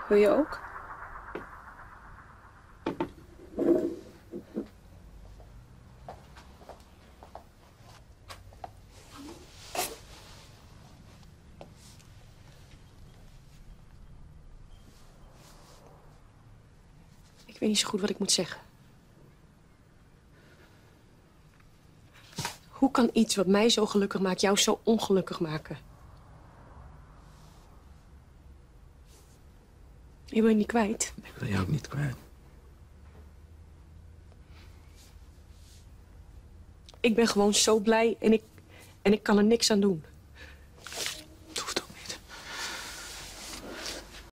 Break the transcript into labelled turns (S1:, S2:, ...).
S1: Wil je ook? Ik weet niet zo goed wat ik moet zeggen. Hoe kan iets wat mij zo gelukkig maakt jou zo ongelukkig maken? Je wil je niet kwijt.
S2: Ik wil je ook niet kwijt.
S1: Ik ben gewoon zo blij en ik kan er niks aan doen.